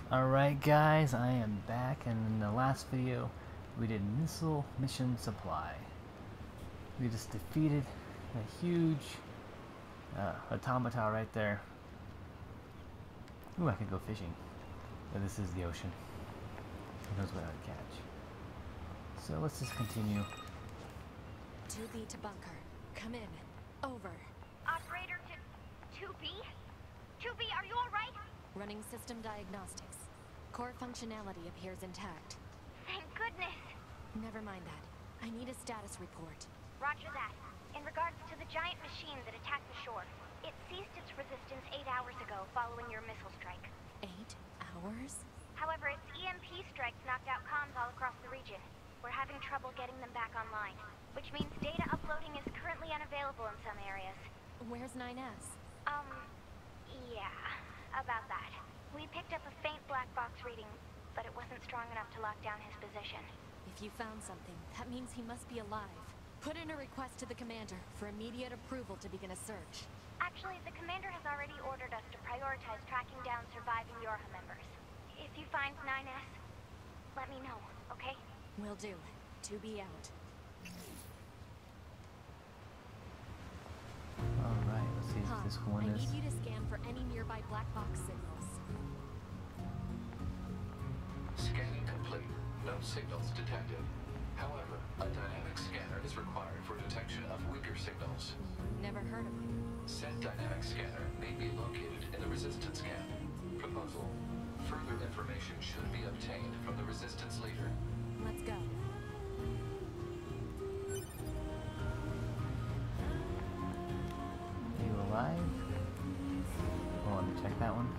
Alright guys, I am back, and in the last video we did missile mission supply. We just defeated a huge automata right there. Ooh, I could go fishing. But this is the ocean. Who knows what I'd catch. So let's just continue. 2B to bunker. Come in. Over. Operator to 2B? 2B, are you alright? Running system diagnostics. Core functionality appears intact. Thank goodness. Never mind that. I need a status report. Roger that. In regards to the giant machine that attacked the shore, it ceased its resistance 8 hours ago following your missile strike. 8 hours? However, its EMP strikes knocked out comms all across the region. We're having trouble getting them back online, which means data uploading is currently unavailable in some areas. Where's 9S? Yeah, about that. We picked up a faint black box reading, but it wasn't strong enough to lock down his position. If you found something, that means he must be alive. Put in a request to the commander for immediate approval to begin a search. Actually, the commander has already ordered us to prioritize tracking down surviving Yorha members. If you find 9S, let me know, okay? Will do. 2B out. Alright, let's see if this one I is... need you to scan for any nearby black box signals. Scanning complete. No signals detected. However, a dynamic scanner is required for detection of weaker signals. Never heard of it. Said dynamic scanner may be located in the resistance camp. Proposal. Further information should be obtained from the resistance leader. Let's go. Are you alive? Oh, let me check that one.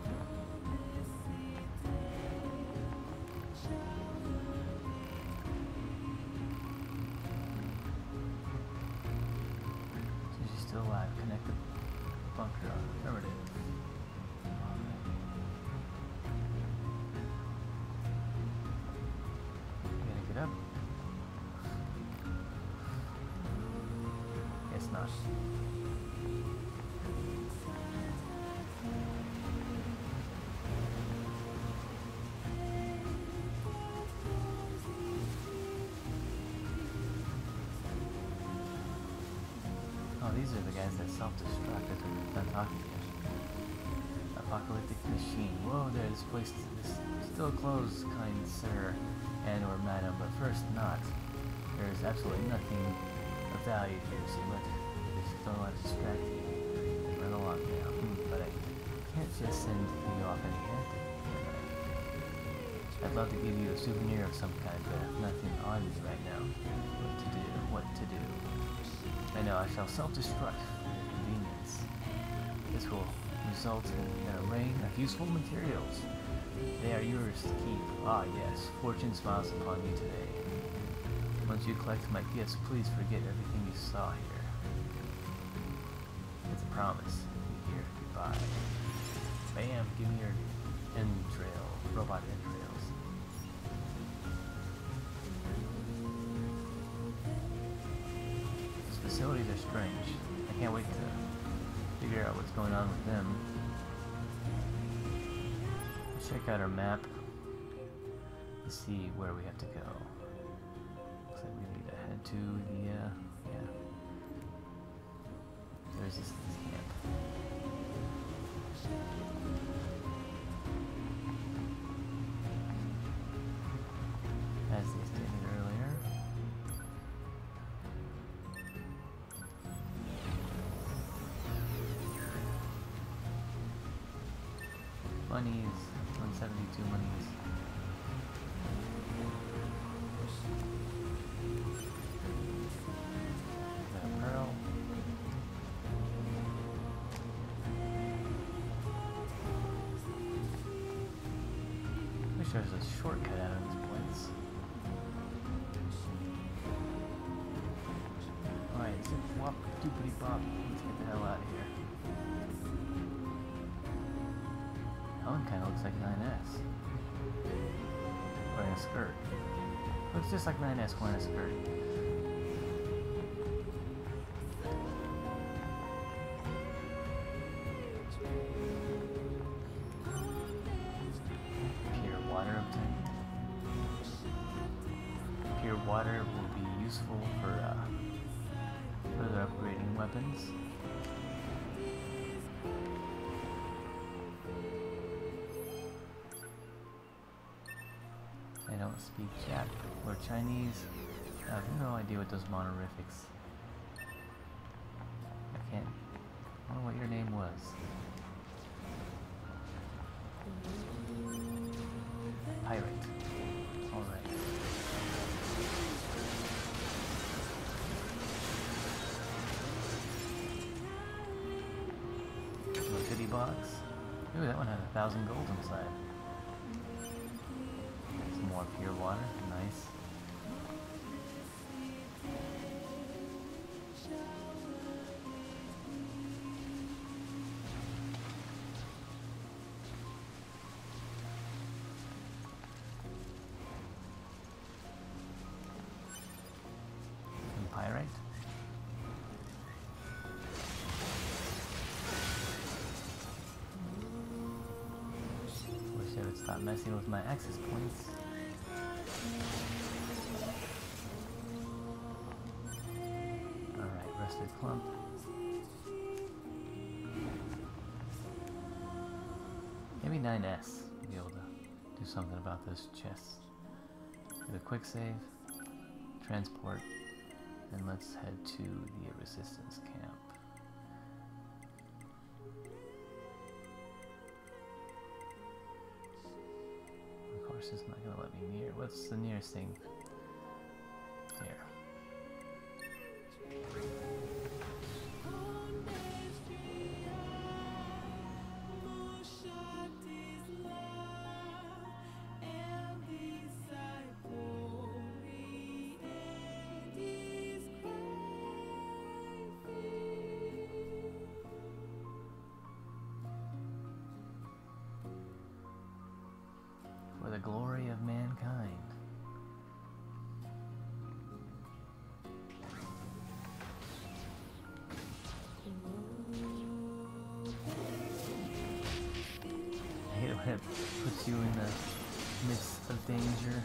So she's still alive. Connect the bunker on affirmative. Gotta get up. Guess not. Oh, these are the guys that self-destruct as we're done talking to. Apocalyptic machine. Whoa there, this place is still closed, kind sir and/or madam, but first not. There is absolutely nothing of value here, so just don't let it distract you. Run along now. But I can't just send you off empty-handed. I'd love to give you a souvenir of some kind, but I have nothing on me right now. What to do. I know I shall self-destruct for your convenience. This will result in an array of useful materials. They are yours to keep. Ah yes, fortune smiles upon you today. Once you collect my gifts, please forget everything you saw here. It's a promise. Here, goodbye. Bam, give me your robot entrails. Facilities are strange. I can't wait to figure out what's going on with them. Let's check out our map to see where we have to go. Looks like we need to head to the, yeah. There's this camp. As they stated earlier. Monies, 172 monies. Is that a pearl? Wish there was a shortcut out of this place. Alright, zip wop doopity bop. Let's get the hell out of here. That one kind of looks like 9S. Wearing a skirt. Looks just like 9S wearing a skirt. water will be useful for further upgrading weapons. I don't speak Jap or Chinese. I have no idea what those monorifics. I can't. I don't know what your name was. Pirate. Alright. Little goodie box. Ooh, that one had 1,000 gold inside. Some more pure water. Nice. Pyrite. Wish I would stop messing with my access points. Alright, rusted clump. Maybe 9S to be able to do something about those chests. Do a quick save, transport. And let's head to the resistance camp. Of course, it's not gonna let me near. What's the nearest thing? Here. For the glory of mankind. I hate it when it puts you in the midst of danger.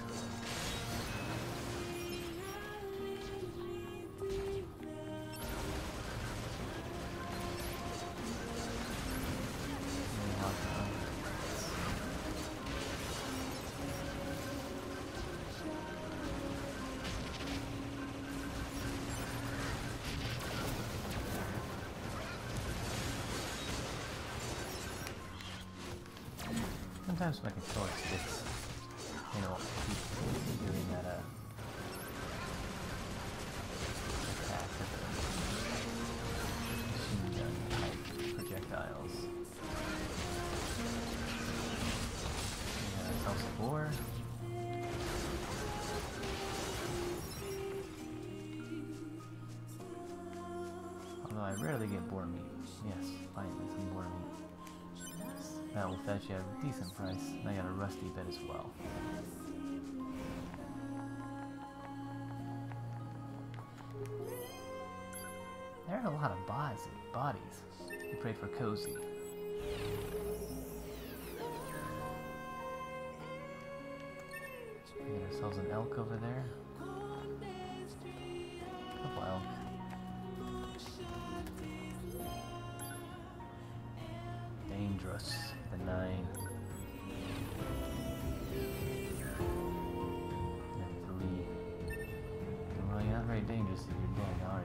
Sometimes my controller sticks, you know, keep doing that attack of the machine gun type projectiles. We got ourselves a boar. Although I rarely get boar meat. Yes, finally some boar meat. That will fetch you a decent price. And I got a rusty bit as well. There are a lot of bodies. We prayed for Cozy. We get ourselves an elk over there. Couple elk. Dangerous. The 9. And 3. Well, you're not very dangerous if you're dead, are you?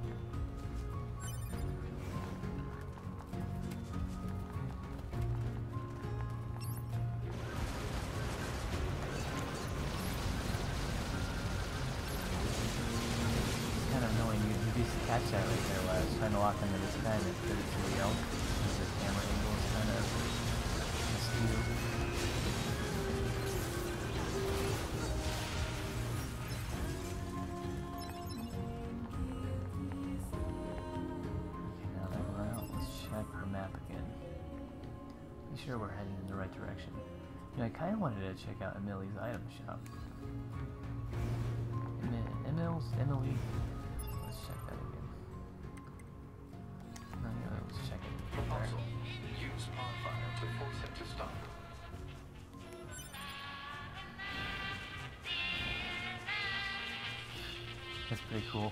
It's kind of annoying. You used to catch that right there while I was trying to walk into this guy and it put it to the elk. The camera angle is kind of askew. Okay, now that we're out, let's check the map again. Be sure we're heading in the right direction. You know, I kind of wanted to check out Emily's item shop. Emily. Let's check that again. No, yeah, let's check it. Proposal. Use bonfire to force him to stop. That's pretty cool.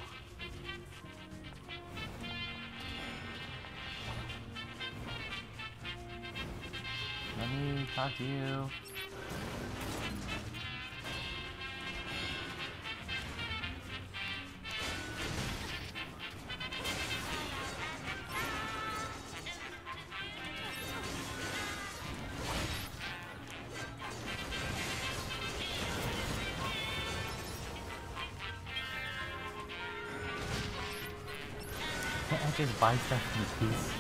Let me talk to you. Can't I just buy stuff in peace?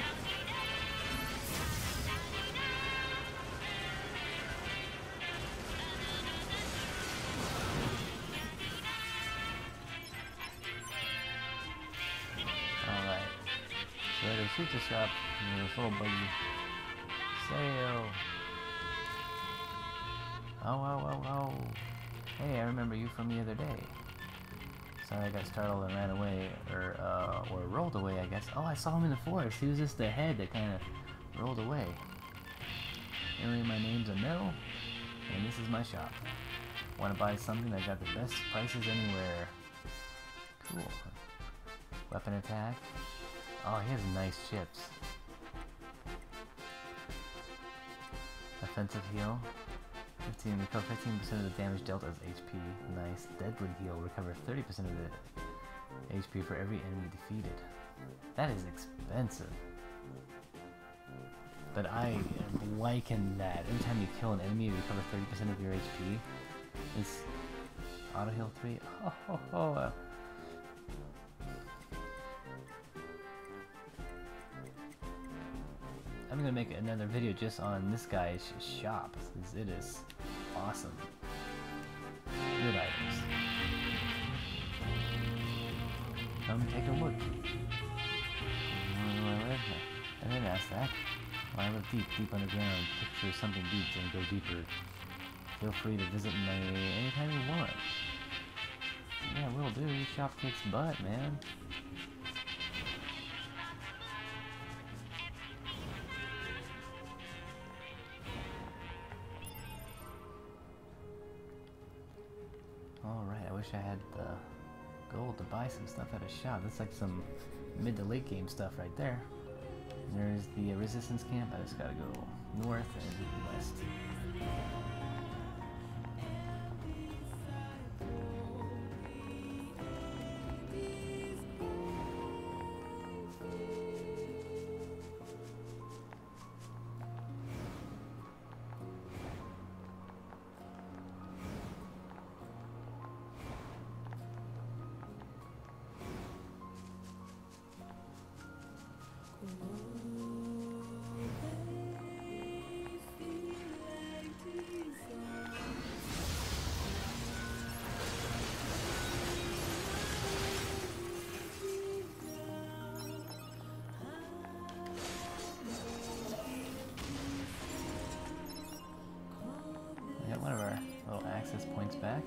Alright. So at a pizza shop, there's a little buggy. Sale! Oh. Hey, I remember you from the other day. Sorry I got startled and ran away, or rolled away, I guess. Oh, I saw him in the forest. He was just the head that kind of rolled away. Anyway, my name's Emil, and this is my shop. Want to buy something? I got the best prices anywhere. Cool. Weapon attack. Oh, he has nice chips. Offensive heal. 15, recover 15% of the damage dealt as HP. Nice. Deadly heal. Recover 30% of the HP for every enemy defeated. That is expensive. But I am liking that. Every time you kill an enemy, you recover 30% of your HP. It's auto heal 3. I'm gonna make another video just on this guy's shop, because it is awesome. Good items. Come take a look. Where do I live? I didn't ask that. Well, I live deep underground. Picture something deep and go deeper. Feel free to visit me anytime you want. Yeah, will do. Your shop kicks butt, man. Alright, I wish I had the gold to buy some stuff at a shop. That's like some mid to late game stuff right there. And there's the resistance camp. I just gotta go north and west. We got one of our little access points back.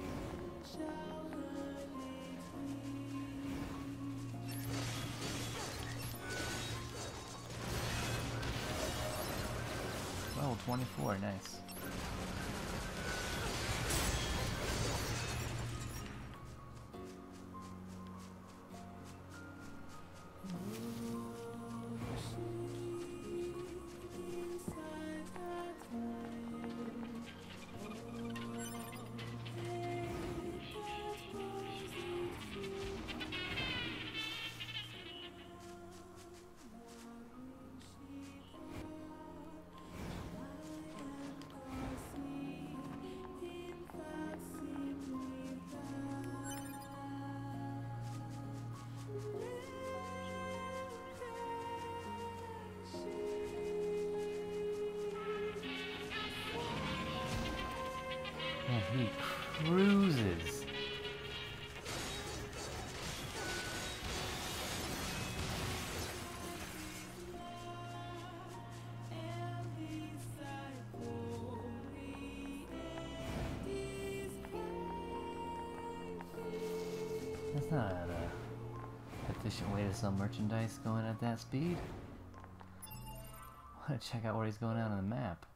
Level 24, nice. Man, he cruises. That's not an efficient way to sell merchandise going at that speed. I want to check out where he's going out on the map.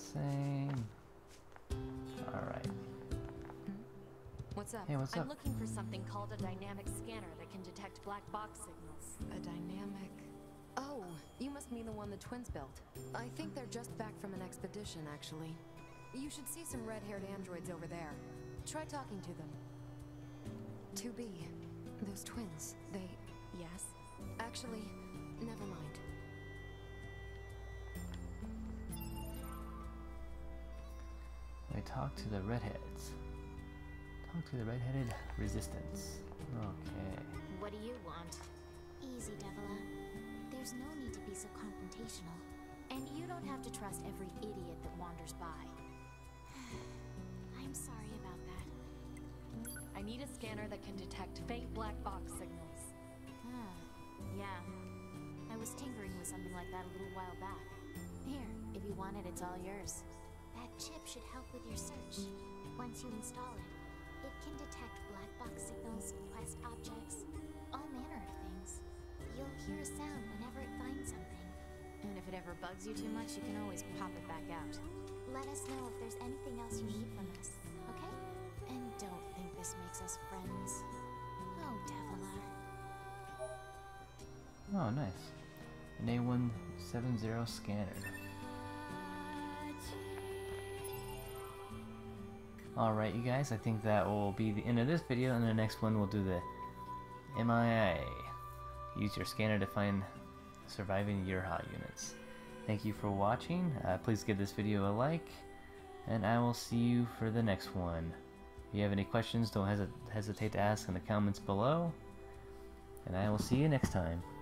same. Alright. What's up? Hey, what's up? I'm looking for something called a dynamic scanner that can detect black box signals. A dynamic... Oh, you must mean the one the twins built. I think they're just back from an expedition, actually. You should see some red-haired androids over there. Try talking to them. 2B, those twins, they... Yes? Actually, never mind. I talk to the redheads. Talk to the red-headed resistance. Okay. What do you want? Easy, Devila. There's no need to be so confrontational. And you don't have to trust every idiot that wanders by. I'm sorry about that. I need a scanner that can detect faint black box signals. Yeah. I was tinkering with something like that a little while back. Here, if you want it, it's all yours. That chip should help with your search. Once you install it, it can detect black box signals, quest objects, all manner of things. You'll hear a sound whenever it finds something. And if it ever bugs you too much, you can always pop it back out. Let us know if there's anything else you need from us, okay? And don't think this makes us friends. Oh, Devila. Oh, nice. An A170 scanner. Alright, you guys, I think that will be the end of this video, and the next one we'll do the MIA. Use your scanner to find surviving Yurha units. Thank you for watching. Please give this video a like, and I will see you for the next one. If you have any questions, don't hesitate to ask in the comments below, and I will see you next time.